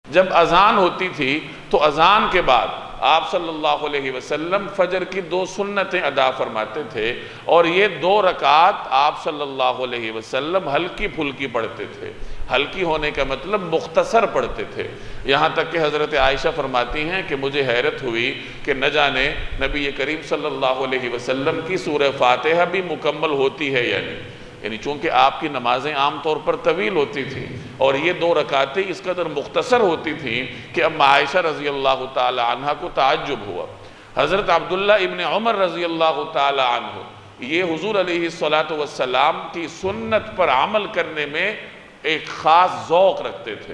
جب اذان ہوتی تھی تو اذان کے بعد آپ صلی اللہ علیہ وسلم فجر کی 2 سنتیں ادا فرماتے تھے، اور یہ 2 رکعات آپ صلی اللہ علیہ وسلم ہلکی پھلکی پڑھتے تھے۔ ہلکی ہونے کا مطلب مختصر پڑھتے تھے، یہاں تک کہ حضرت عائشہ فرماتی ہیں کہ مجھے حیرت ہوئی کہ نہ جانے نبی کریم صلی اللہ علیہ وسلم کی سورہ فاتحہ بھی مکمل ہوتی ہے یا نہیں، یعنی چونکہ آپ کی نمازیں عام طور پر طویل ہوتی تھیں اور یہ 2 رکعتیں اس قدر مختصر ہوتی تھیں کہ اب عائشہ رضی اللہ تعالی عنہ کو تعجب ہوا۔ حضرت عبداللہ ابن عمر رضی اللہ تعالی عنہ یہ حضور علیہ السلام کی سنت پر عمل کرنے میں ایک خاص ذوق رکھتے تھے۔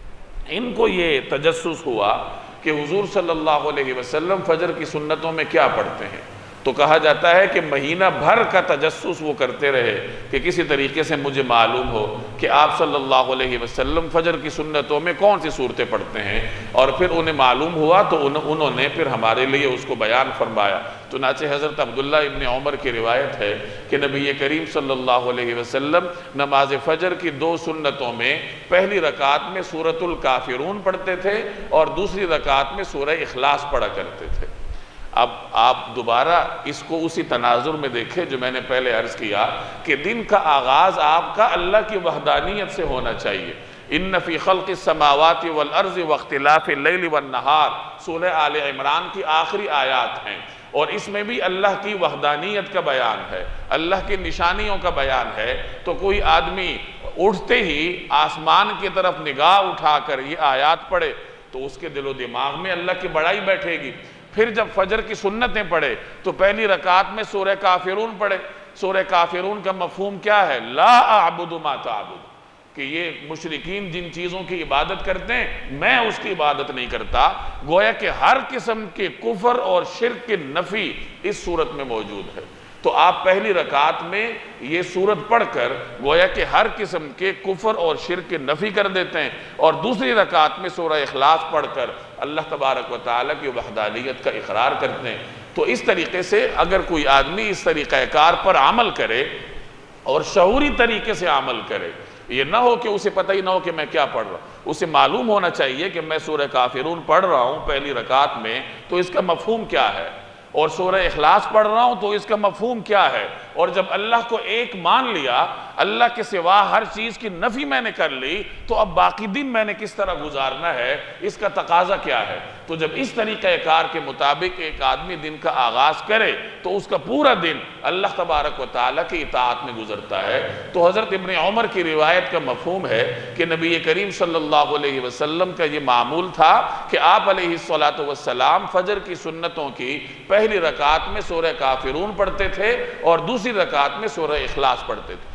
ان کو یہ تجسس ہوا کہ حضور صلی اللہ علیہ وسلم فجر کی سنتوں میں کیا پڑھتے ہیں، تو کہا جاتا ہے کہ مہینہ بھر کا تجسس وہ کرتے رہے کہ کسی طریقے سے مجھے معلوم ہو کہ آپ صلی اللہ علیہ وسلم فجر کی سنتوں میں کون سی صورتیں پڑھتے ہیں، اور پھر انہیں معلوم ہوا تو انہوں نے پھر ہمارے لیے اس کو بیان فرمایا۔ چنانچہ حضرت عبداللہ ابن عمر کی روایت ہے کہ نبی کریم صلی اللہ علیہ وسلم نماز فجر کی 2 سنتوں میں پہلی رکعت میں سورۃ الکافرون پڑھتے تھے اور دوسری رکعت میں سورہ اخلاص پڑھا کرتے تھے۔ اب آپ دوبارہ اس کو اسی تناظر میں دیکھیں جو میں نے پہلے عرض کیا کہ دن کا آغاز آپ کا اللہ کی وحدانیت سے ہونا چاہیے۔ ان فی خلق السماوات والارض واختلاف اللیل والنہار سورہ آل عمران کی آخری آیات ہیں، اور اس میں بھی اللہ کی وحدانیت کا بیان ہے، اللہ کی نشانیوں کا بیان ہے۔ تو کوئی آدمی اٹھتے ہی آسمان کی طرف نگاہ اٹھا کر یہ آیات پڑھے تو اس کے دل و دماغ میں اللہ کی بڑائی بیٹھے گی۔ پھر جب فجر کی سنتیں پڑھے تو پہلی رکعت میں سورہ کافرون پڑھے۔ سورہ کافرون کا مفہوم کیا ہے؟ لا اعبد ما تعبد، کہ یہ مشرکین جن چیزوں کی عبادت کرتے ہیں میں اس کی عبادت نہیں کرتا۔ گویا کہ ہر قسم کے کفر اور شرک کی نفی اس صورت میں موجود ہے۔ تو آپ پہلی رکعت میں یہ صورت پڑھ کر گویا کہ ہر قسم کے کفر اور شرک کی نفی کر دیتے ہیں، اور دوسری رکعت میں سورہ اخلاص پڑھ کر اللہ تبارک و تعالیٰ کی وحدانیت کا اقرار کرتے ہیں۔ تو اس طریقے سے اگر کوئی آدمی اس طریقہ کار پر عمل کرے اور شعوری طریقے سے عمل کرے، یہ نہ ہو کہ اسے پتہ ہی نہ ہو کہ میں کیا پڑھ رہا ہوں، اسے معلوم ہونا چاہیے کہ میں سورہ کافرون پڑھ رہا ہوں پہلی رکعت میں تو اس کا مفہوم کیا ہے، اور سورہ اخلاص پڑھ رہا ہوں تو اس کا مفہوم کیا ہے، اور جب اللہ کو ایک مان لیا، اللہ کے سوا ہر چیز کی نفی میں نے کر لی، تو اب باقی دن میں نے کس طرح گزارنا ہے، اس کا تقاضا کیا ہے۔ تو جب اس طریقہ کار کے مطابق ایک آدمی دن کا آغاز کرے تو اس کا پورا دن اللہ تبارک و تعالیٰ کی اطاعت میں گزرتا ہے۔ تو حضرت ابن عمر کی روایت کا مفہوم ہے کہ نبی کریم صلی اللہ علیہ وسلم کا یہ معمول تھا کہ آپ علیہ السلام فجر کی سنتوں کی پہلی رکعت میں سورہ کافرون پڑھتے تھے اور دوسری رکعت میں سورہ اخلاص پڑھتے تھے۔